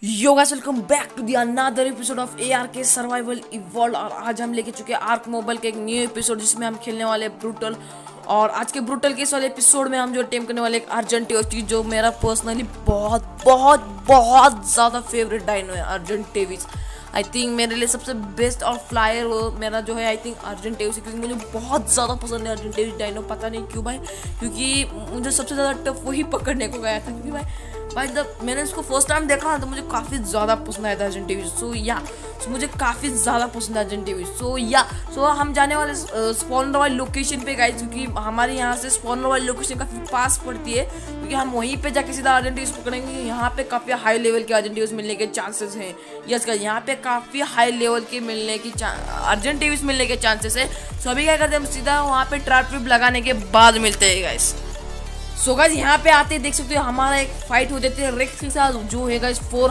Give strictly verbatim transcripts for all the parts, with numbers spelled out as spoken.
Yo guys, welcome back to the another episode of ARK survival evolve. और आज हम लेके चुके हैं आर्क मोबाइल के एक न्यू एपिसोड जिसमें हम खेलने वाले ब्रूटल। और आज के ब्रूटल के इस वाले एपिसोड में हम जो टेम करने वाले एक अर्जेंटेविस, जो मेरा पर्सनली बहुत बहुत बहुत ज़्यादा फेवरेट डायनो है अर्जेंटेविस। आई थिंक मेरे लिए सबसे बेस्ट और फ्लायर वो मेरा जो है आई थिंक अर्जेंटेविस, क्योंकि मुझे बहुत ज़्यादा पसंद है अर्जेंटेविस डायनो। पता नहीं क्यों भाई, क्योंकि मुझे सबसे ज़्यादा टफ वही पकड़ने को गया था। क्योंकि भाई भाई जब मैंने इसको फर्स्ट टाइम देखा ना तो मुझे काफ़ी ज़्यादा पसंद आया था अर्जेंटेविस। सो या सो मुझे काफ़ी ज़्यादा पसंद है अर्जेंटेविस। सो या सो हम जाने वाले स्पॉनर वाली लोकेशन पे गाइस, क्योंकि हमारे यहाँ से स्पॉनर वाली लोकेशन काफ़ी पास पड़ती है, क्योंकि हम वहीं पे जाके सीधा अर्जेंटेविस पकड़ेंगे। यहाँ पे काफ़ी हाई लेवल के अर्जेंटेविस मिलने के चांसेस हैं। यस गाइस, यहाँ पे काफ़ी हाई लेवल के मिलने की अर्जेंटेविस मिलने के चांसेस है। सो अभी क्या करते हैं, हम सीधा वहाँ पे ट्रैप ट्रिप लगाने के बाद मिलते हैं गाइस। सो गाइस यहाँ पे आते देख सकते हो हमारा एक फाइट हो जाती है रेक्स के साथ, जो है guys four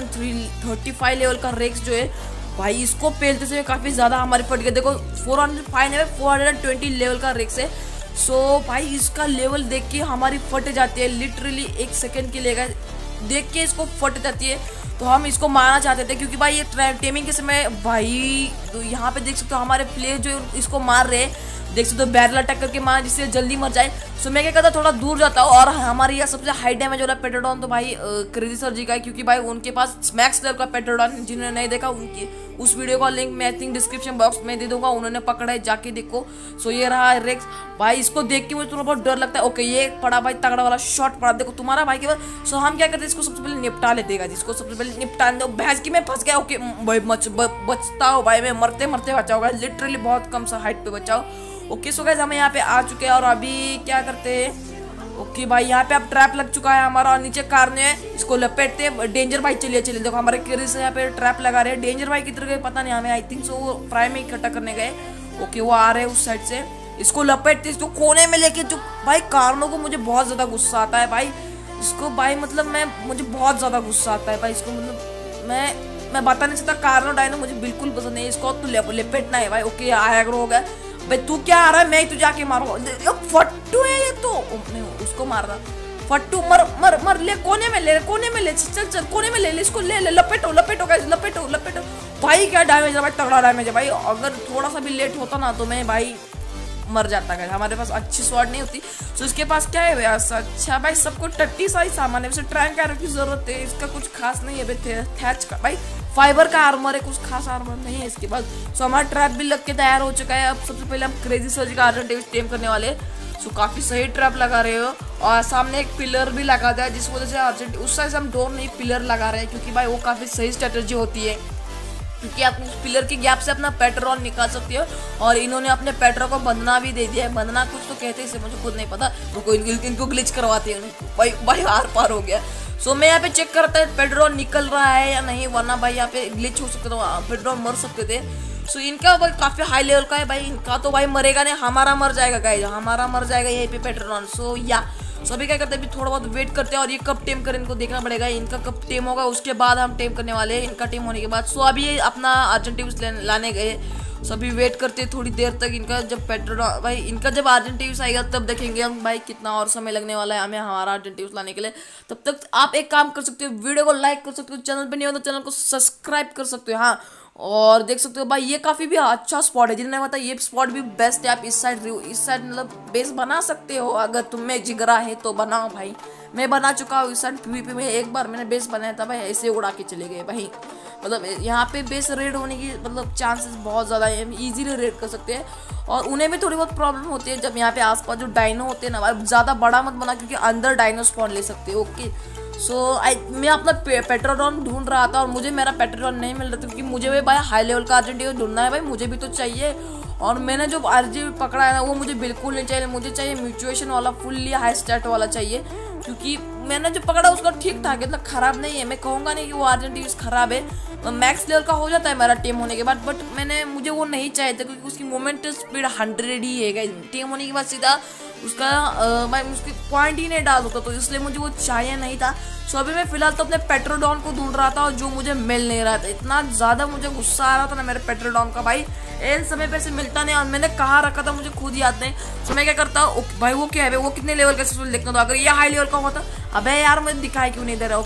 thirty five level का रेक्स जो है भाई, इसको पेलते से काफ़ी ज़्यादा हमारे फट गए। देखो फोर हंड्रेड फाइव है, फोर ट्वेंटी लेवल का रेक्स है। सो भाई इसका लेवल देख के हमारी फट जाती है, लिटरली एक सेकेंड के लिए देख के इसको फट जाती है। तो हम इसको मारना चाहते थे, क्योंकि भाई ये टेमिंग के समय भाई तो यहाँ पे देख सकते हो हमारे प्लेयर जो इसको मार रहे हैं, देख सकते हो बैरल अटैक करके मारा जिससे जल्दी मर जाए। सो मैं क्या करता थोड़ा दूर जाता हूँ। और हमारे यहाँ सबसे हाई डैमेज वाला पेट्रोडॉन तो भाई क्रेजी सर जी का है, क्योंकि भाई उनके पास मैक्स लेवल का पेट्रोडॉन, जिन्होंने नहीं देखा उनकी उस वीडियो का लिंक मैं आई थिंक डिस्क्रिप्शन बॉक्स में दे दूंगा, उन्होंने पकड़ा है, जाके देखो। सो ये रहा रेक्स भाई, इसको देख के मुझे थोड़ा बहुत डर लगता है। ओके ये पड़ा भाई तगड़ा वाला शॉट पड़ा, देखो तुम्हारा भाई के बाद। सो हम क्या करते हैं, इसको सबसे पहले निपटा लेते हैं, जिसको सबसे पहले निपटा दो। भैंस की मैं फंस गया। ओके भाई मच बचता हो भाई, मैं मरते मरते बचाओ गाइस, लिटरली बहुत कम सा हाइट पे बचाओ। ओके सो गाइस हम यहाँ पे आ चुके हैं और अभी क्या करते हैं। ओके भाई यहाँ पे अब ट्रैप लग चुका है हमारा, और नीचे कार ने इसको लपेटते। डेंजर भाई चलिए चलिए, देखो हमारे क्रिस यहाँ पे ट्रैप लगा रहे हैं। डेंजर भाई किधर गए पता नहीं हमें, आई थिंक सो वो प्राइम में इकट्ठा करने गए। ओके वो आ रहे हैं उस साइड से, इसको लपेटते इसको कोने में लेके। जो भाई कारणों को मुझे बहुत ज्यादा गुस्सा आता है भाई, इसको भाई मतलब मैं मुझे बहुत ज्यादा गुस्सा आता है भाई इसको, मतलब मैं मैं बता नहीं सकता। कारणों डायनो मुझे बिल्कुल पसंद नहीं, इसको तो लपेटना है भाई। ओके आएग्रो हो गया भाई, तू क्या आ रहा है, मैं तुझे आके मारूंगा। फट्टू है ये तो, नहीं उसको मार रहा। फट्टू मर मर मर, ले कोने में ले, कोने में ले, चल चल कोने में ले ले इसको, ले ले लपेटो लपेटो गाइस, लपेटो लपेटो। भाई क्या डैमेज है भाई, तगड़ा डैमेज है भाई। अगर थोड़ा सा भी लेट होता ना तो मैं भाई मर जाता है। हमारे पास अच्छी स्वॉर्ड नहीं होती। सो इसके पास क्या है वैसा, अच्छा भाई सबको टट्टी सारी सामान है, वैसे ट्रैंक एरो की जरूरत है, इसका कुछ खास नहीं है थैच का भाई, फाइबर का आर्मर है, कुछ खास आर्मर नहीं है इसके पास। सो हमारा ट्रैप भी लग के तैयार हो चुका है। अब सबसे पहले हम क्रेजी सर्जी का अर्जेंटेविस टेम करने वाले। सो काफी सही ट्रैप लगा रहे हो, और सामने एक पिलर भी लगा दिया, जिस वजह से अर्जेंट उस साइड से हम डोर नहीं पिलर लगा रहे हैं, क्योंकि भाई वो काफी सही स्ट्रेटेजी होती है, क्योंकि आप उस पिलर के गैप से अपना पेट्रोल निकाल सकते हो। और इन्होंने अपने पेट्रोल को बंधना भी दे दिया है, बंधना कुछ तो कहते हैं इसे, मुझे खुद नहीं पता। वो इनको ग्लिच करवाते हैं भाई, भाई आर पार हो गया। सो मैं यहाँ पे चेक करता है पेट्रोल निकल रहा है या नहीं, वरना भाई यहाँ पे ग्लिच हो सकते थे, पेट्रोल मर सकते थे। सो इनका भाई काफी हाई लेवल का है भाई, इनका तो भाई मरेगा नहीं, हमारा मर जाएगा गाइस, हमारा मर जाएगा यहीं पे पेट्रोल। सो या सो अभी क्या करते हैं, अभी थोड़ा बहुत वेट करते हैं, और ये कब टेम करें इनको देखना पड़ेगा, इनका कब टेम होगा उसके बाद हम टेम करने वाले हैं, इनका टेम होने के बाद। सो अभी ये अपना अर्जेंटेविस लाने गए। सो अभी वेट करते हैं थोड़ी देर तक, इनका जब पेट्रोल भाई इनका जब अर्जेंटेविस आएगा तब देखेंगे हम भाई कितना और समय लगने वाला है हमें हमारा अर्जेंटेविस लाने के लिए। तब तक आप एक काम कर सकते हो, वीडियो को लाइक कर सकते हो, चैनल पे नहीं हो तो चैनल को सब्सक्राइब कर सकते हो। हाँ और देख सकते हो भाई ये काफी भी अच्छा स्पॉट है, जिन्होंने बताया ये स्पॉट भी बेस्ट है। आप इस साइड इस साइड मतलब बेस बना सकते हो, अगर तुम में जिगरा है तो बनाओ भाई। मैं बना चुका हूँ इस साइड पीवीपी में, एक बार मैंने बेस बनाया था भाई, ऐसे उड़ा के चले गए भाई। मतलब यहाँ पे बेस रेड होने की मतलब चांसेस बहुत ज़्यादा है, इजीली रेड कर सकते हैं। और उन्हें भी थोड़ी बहुत प्रॉब्लम होती है जब यहाँ पे आसपास जो डायनो होते हैं ना, ज़्यादा बड़ा मत बना, क्योंकि अंदर डायनो स्पॉन ले सकते हो। ओके सो आई मैं अपना पे, पेट्रोडॉन ढूंढ रहा था, और मुझे मेरा पेट्रोडॉन नहीं मिल रहा था, क्योंकि मुझे भी भाई हाई लेवल का अर्जेंटेविस ढूंढना है भाई, मुझे भी तो चाहिए। और मैंने जो आरजी पकड़ा है ना वो मुझे बिल्कुल नहीं चाहिए, मुझे चाहिए म्यूचुएशन वाला फुल्ली हाई स्टैट वाला चाहिए, क्योंकि मैंने जो पकड़ा उसका ठीक ठाक है, मतलब खराब नहीं है। मैं कहूँगा नहीं कि वो अर्जेंटेविस खराब है, मैक्स लेवल का हो जाता है मेरा टीम होने के बाद, बट मैंने मुझे वो नहीं चाहिए था, क्योंकि उसकी मूवमेंट स्पीड हंड्रेड ही है टीम होने के बाद, सीधा उसका मैं उसकी पॉइंट ही नहीं डाल सकता, तो इसलिए मुझे वो चाहिए नहीं था। सो अभी मैं फिलहाल तो अपने पेट्रोडॉन को ढूंढ रहा था, और जो मुझे मिल नहीं रहा था, इतना ज़्यादा मुझे गुस्सा आ रहा था ना मेरे पेट्रोडॉन का भाई, एन समय पे से मिलता नहीं, और मैंने कहाँ रखा था मुझे खुद याद नहीं। सो मैं क्या करता हूँ भाई, वो क्या है वो कितने लेवल का देखना था, अगर ये हाई लेवल का होता, अबे यार मुझे दिखाई क्यों नहीं दे रहा। ओके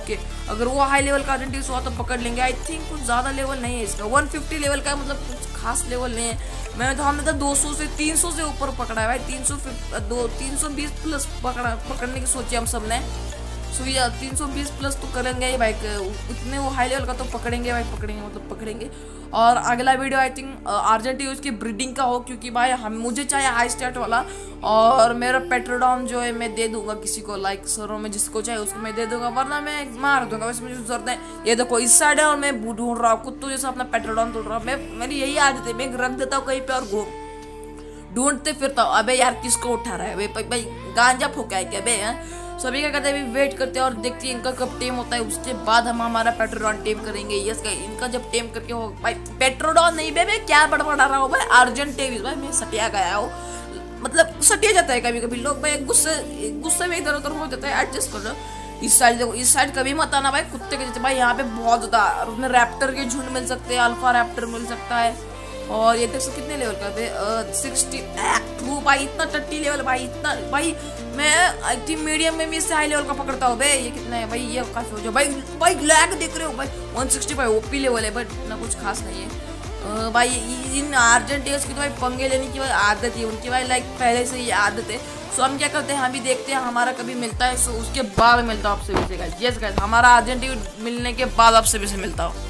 अगर वो हाई लेवल का अर्जेंटिव हुआ तो पकड़ लेंगे। आई थिंक कुछ ज़्यादा लेवल नहीं है इसका, वन फिफ्टी लेवल का, मतलब कुछ खास लेवल नहीं है। मैंने तो हमने तो दो सौ से तीन सौ से ऊपर पकड़ा है भाई, तीन सौ दो तीन सौ बीस प्लस पकड़ा पकड़ने की सोची हम सब ने। सो या तीन सौ बीस प्लस तो करेंगे ही भाई, इतने वो हाई लेवल का तो पकड़ेंगे भाई, पकड़ेंगे मतलब पकड़ेंगे। और अगला वीडियो आई थिंक अर्जेंटिव की ब्रीडिंग का हो, क्योंकि भाई हम मुझे चाहिए हाई स्टैट वाला, और मेरा पेट्रोडॉन जो है मैं दे दूंगा किसी को, लाइक सरों में जिसको चाहिए उसको मैं दे दूंगा, वरना मैं मार दूंगा। वैसे मुझे जरूरत है। ये देखो इस साइड है और मैं ढूंढ रहा हूँ कुत्तों जैसा अपना पेट्रोडॉन ढूंढ रहा हूँ। मैं मेरी यही आदत है, मैं रख देता हूँ कहीं पे और घूम ढूंढते फिरता हूँ। अबे यार किसको उठा रहा है भाई, गांजा फूका है क्या बे? सभी क्या करते हैं, अभी वेट करते हैं और देखते हैं इनका कब टेम होता है, उसके बाद हम हमारा पेट्रोडॉन टेम करेंगे। यस गाइस, इनका जब टेम करके हो भाई, पेट्रोडॉन नहीं बे, मैं क्या बड़बड़ा रहा हूँ भाई, अर्जेंटिव भाई, मैं सटिया गया हूँ, मतलब सटिया जाता है कभी कभी लोग भाई, गुस्से गुस्से में इधर उधर हो जाता है, एडजस्ट कर लो। इस साइड देखो, इस साइड कभी मत आना भाई, कुत्ते के जैसे भाई, यहाँ पे बहुत ज्यादा, और उसमें रैप्टर के झुंड मिल सकते हैं, अल्फा रैप्टर मिल सकता है। और ये देख सकते कितने लेवल का है, सिक्सटी टू भाई, इतना टट्टी लेवल भाई, इतना भाई, मैं आई थिंक मीडियम में भी इससे हाई लेवल का पकड़ता हूँ भाई। ये कितना है भाई, ये काफी हो जाए भाई, भाई लैग देख रहे हो भाई, one sixty five OP level है, बट इतना कुछ खास नहीं है भाई। इन अर्जेंटिव्स की तो भाई पंगे लेने की भाई आदत है उनकी भाई, लाइक पहले से ये आदत है। सो हम क्या करते हैं, हम भी देखते हैं हमारा कभी मिलता है, सो उसके बाद मिलता हूँ आपसे भी गाइस। यस गाइस, हमारा अर्जेंटिव मिलने के बाद आपसे भी मिलता हूँ।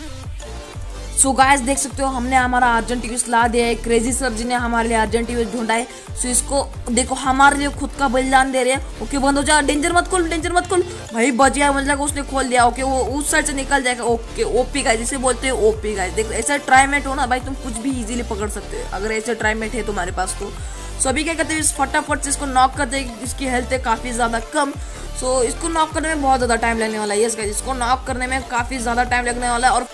सो गाइस देख सकते हो, हमने हमारा अर्जेंटिव ला दिया है, क्रेजी सर जी ने हमारे लिए अर्जेंटिव ढूंढा है। सो इसको देखो, हमारे लिए खुद का बलिदान दे रहे हैं। ओके बंद हो जा, डेंजर मत खोल, डेंजर मत खोल भाई, बच गया, मतलब उसने खोल दिया। ओके वो उस साइड से निकल जाएगा। ओके ओपी गाइस, जिसे बोलते हैं ओपी गाइस। देखो ऐसा ट्राईमेट हो ना भाई, तुम कुछ भी इजीली पकड़ सकते हो अगर ऐसे ट्राईमेट है तुम्हारे पास तो। सो अभी क्या करते हैं, इस फटाफट से इसको नॉक करते हैं, इसकी हेल्थ है काफी ज्यादा कम। सो इसको नॉक करने में बहुत ज्यादा टाइम लगने वाला है। यस गाइस, इसको नॉक करने में काफी ज्यादा टाइम लगने वाला है। और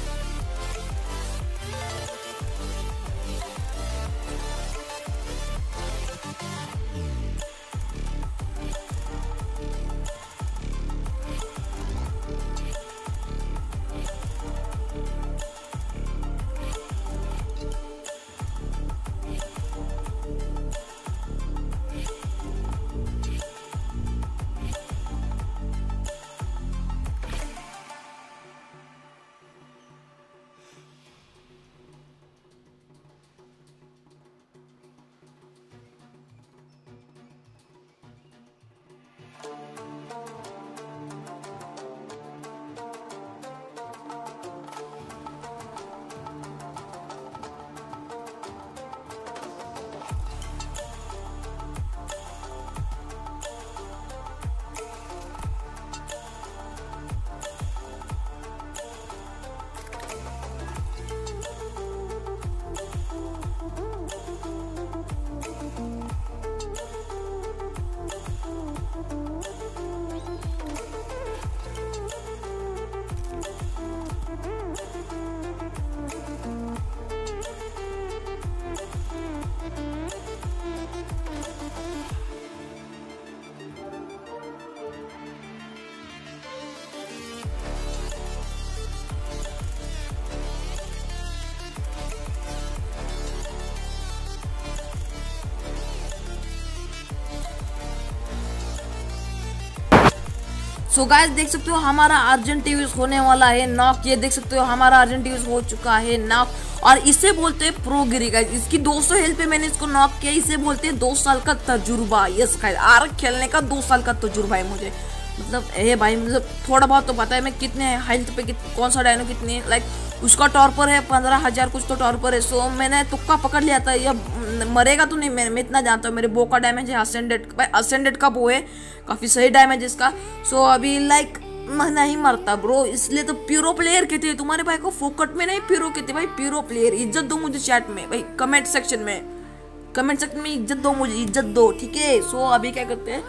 सो so गाइस देख सकते हो, हमारा अर्जेंटिव होने वाला है नॉक। ये देख सकते हो, हमारा अर्जेंटिव हो चुका है नॉक, और इसे बोलते हैं प्रोगिरी गाइस। इसकी दो सौ हेल्थ पे मैंने इसको नॉक किया। इसे बोलते हैं दो साल का तजुर्बा। यस गाइस, आर्क खेलने का दो साल का तजुर्बा है मुझे, मतलब ए भाई, मतलब थोड़ा बहुत तो पता है मैं कितने हेल्थ पे कित, कौन सा डायनो कितने, लाइक उसका टॉर्पर है पंद्रह हजार कुछ तो टॉर्पर है। सो मैंने तुक्का पकड़ लिया था, ये मरेगा तो नहीं, मैं, मैं इतना जानता हूँ। मेरे बो का डैमेज है असेंडेड, भाई असेंडेड का बो है, काफी सही डैमेज इसका। सो अभी लाइक नहीं मरता ब्रो, इसलिए तो प्यूरो प्लेयर कहते हैं। तुम्हारे भाई को फोकट में नहीं प्यूरो कहते भाई, प्यूरो प्लेयर। इज्जत दो मुझे चैट में भाई, कमेंट सेक्शन में, कमेंट सेक्शन में इज्जत दो मुझे, इज्जत दो, ठीक है। सो अभी क्या करते हैं,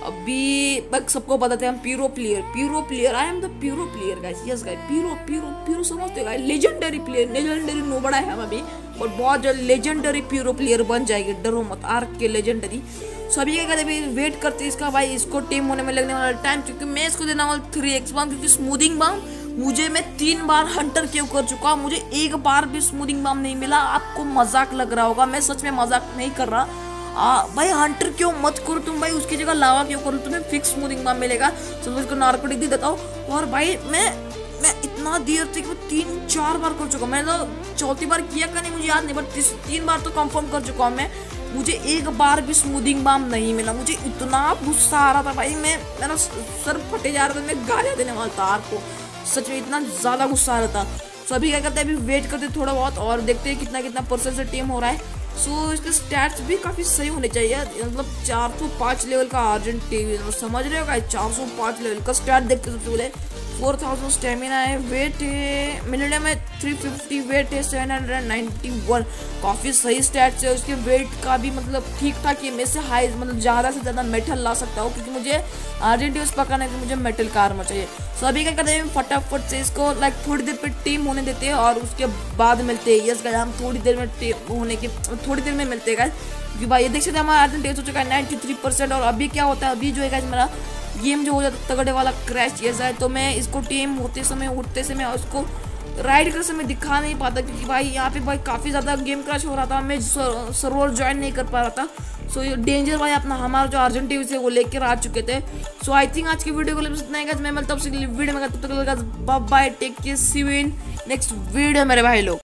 अभी बस सबको बताते हैं हम pro player, pro player, I am the pro player guys. Yes guys, pro pro pro समझते हो गाइस, लेजेंडरी प्लेयर, लेजेंडरी नो बड़ा है हम अभी, और बहुत जल्द लेजेंडरी प्यूरो प्लेयर बन जाएंगे, डरो मत, आर्क के लेजेंडरी। सो अभी क्या करते हैं, वेट करते हैं इसका भाई, इसको टीम होने में लगने वाला टाइम, क्योंकि मैं इसको देना वाला थ्री एक्स बाम, क्योंकि स्मूथिंग बाम मुझे, मैं तीन बार हंटर क्यों कर चुका, मुझे एक बार भी स्मूथिंग बाम नहीं मिला। आपको मजाक लग रहा होगा, मैं सच में मजाक नहीं कर रहा। आ, भाई हंटर क्यों मत करो तुम भाई, उसकी जगह लावा क्यों करो, तुम्हें फिक्स स्मूथिंग बम मिलेगा। चलो इसको नार्कोटिक दे देता हूँ। और भाई मैं मैं इतना देर तक तीन चार बार कर चुका हूँ, मैंने तो चौथी बार किया का नहीं मुझे याद नहीं, बट तीन बार तो कंफर्म कर चुका हूँ मैं। मुझे एक बार भी स्मूथिंग बाम नहीं मिला, मुझे इतना गुस्सा आ रहा था भाई, मैं मेरा सर फटे जा रहा था, मैं गालियाँ देने वाला था आर्क को, सच में इतना ज़्यादा गुस्सा आ रहा था। सो अभी क्या करते हैं, अभी वेट करते थोड़ा बहुत और देखते हैं कितना कितना परसेंट से टीम हो रहा है। सो so, इसके स्टैट्स भी काफ़ी सही होने चाहिए, मतलब चार सौ पाँच लेवल का अर्जेंट टीवी, समझ रहे हो गाइस, चार सौ पाँच लेवल का स्टैट देखते सबसे पहले। फोर थाउजेंड स्टेमिना है, वेट है मिलियन में थ्री फिफ्टी, वेट है सेवन हंड्रेड नाइन्टी वन, काफ़ी सही स्टैट्स है। उसके वेट का भी मतलब ठीक ठाक है, मैं से हाई मतलब ज़्यादा से ज़्यादा मेटल ला सकता हूँ, क्योंकि मुझे अर्जेंट पकाने के मुझे मेटल का आर्मर चाहिए। सो अभी क्या करते हैं, फटाफट से इसको लाइक थोड़ी देर पे टीम होने देते हैं और उसके बाद मिलते हैं। यस गाइस, हम थोड़ी देर में टीम होने के थोड़ी देर में मिलते हैं गाइस, क्योंकि भाई ये देख सकते हैं हमारा अर्जेंट हो चुका है नाइन्टी थ्री परसेंट। और अभी क्या होता है, अभी जो है गाइस मेरा गेम जो हो जाता है तगड़े वाला क्रैश जैसा है, तो मैं इसको टीम होते समय उठते समय उसको राइड करते समय दिखा नहीं पाता, क्योंकि भाई यहाँ पे भाई काफ़ी ज़्यादा गेम क्रैश हो रहा था, मैं सर्वर ज्वाइन नहीं कर पा रहा था। सो ये डेंजर भाई अपना हमारा जो अर्जेंट टीवी से वो लेकर आ चुके थे। सो आई थिंक आज की वीडियो को इतना ही, मैं मिलता हूँ वीडियो में, तब तक bye bye, take care, see you in next video मेरे भाई लोग।